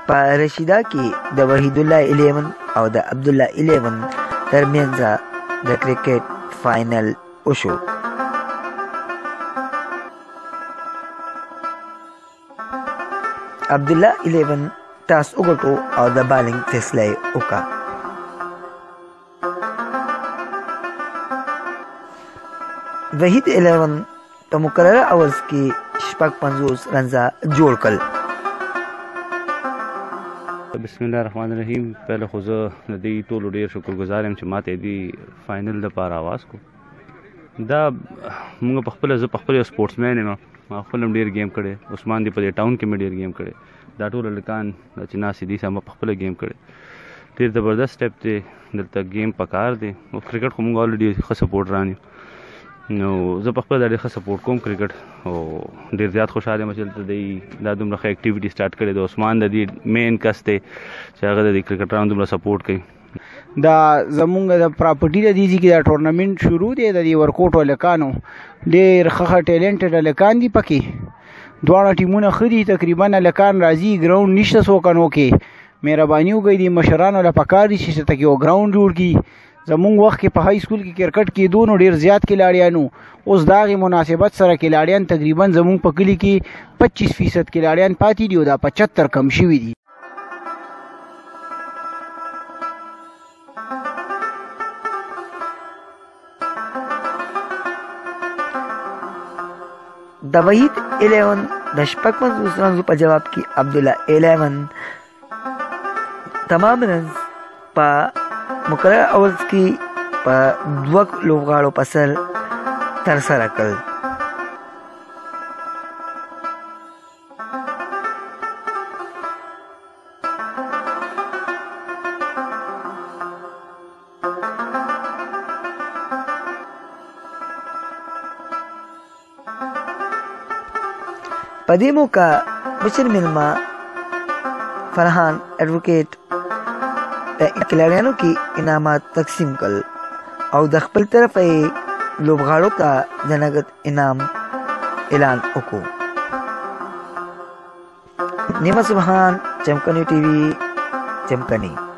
په رشیدا کې د وحید الله 11 او د عبد الله 11 ترمنځ د کرکټ فائنل وشو. عبد الله 11 ټاس وګټو او د بالینګ فیصله یې وکړه. وحید 11 په مقرره اورز کې 56 رنزه جوړ کړل. بسم الله الرحمن الرحیم. پہله خو زه د دې ټولو ډېر شکرګزار یم چې ماته دې فاینل دپاره آواز کو. دا موږ په خپله زه په خپله یو سپورټسمین یم، ما خپل هم ډېر گیم کړی. عثمان دی په دې ټاون کې مې ډېر گیم کړی. دا ټول هلکان چې ناستې دي ما په خپله گیم کړی. ډېر زبردست سټیپ دی، دلته گیم پکار دی. او کرکټ خو موږ الریډي ښه سپورټران یو، نو زه په خپله دا ډېر ښه سپورټ کوم کرکټ، او ډېر زیات خوشحاله یم چې دلته دی دا دومره ښه اکټیویټي سټارټ کړې ده. عثمان د دې مین کس دی چې هغه د دې کرکټرانو دومره سپورټ کوي. دا زمونږ د پراپرټي د دې کې دا ټورنمنټ شروع دی د دې ورکوټ هلکانو. ډېر ښه ټیلنټډ هلکان دي پکې، دواړه ټیمونه ښه دي. تقریبا هلکان راځي، ګراؤنډ نشته څوکنو کې. مهرباني وکړئ دې مشرانو له پکار دي چې تکې یو ګراؤنډ جوړ کړي. زمونږ وخت کې په های سکول کې کرکټ کېدو نو ډېر زیات کلاړیانو. اوس د هغې مناسبت سره کلاړیان تقریبا زمونږ په کلي کې 25% کلاړیان پاتې دي او دا 75 کم شوي دي. د وحید 11 د 56 رنزو په جواب کې عبد الله 11 تمام رنز په مقرره اورز کې په 2 لوبغاړو په سر ترسره کړل. په دې موقع مشر میلمه فرحان ایڈوکیټ د کلاړیانو کې انعامات تقسیم کړل او د خپل طرفه یې لوبغاړو ته د نغد انعام اعلان وکړو. نیمه سبحان، چمکنی ټي وي، چمکنی.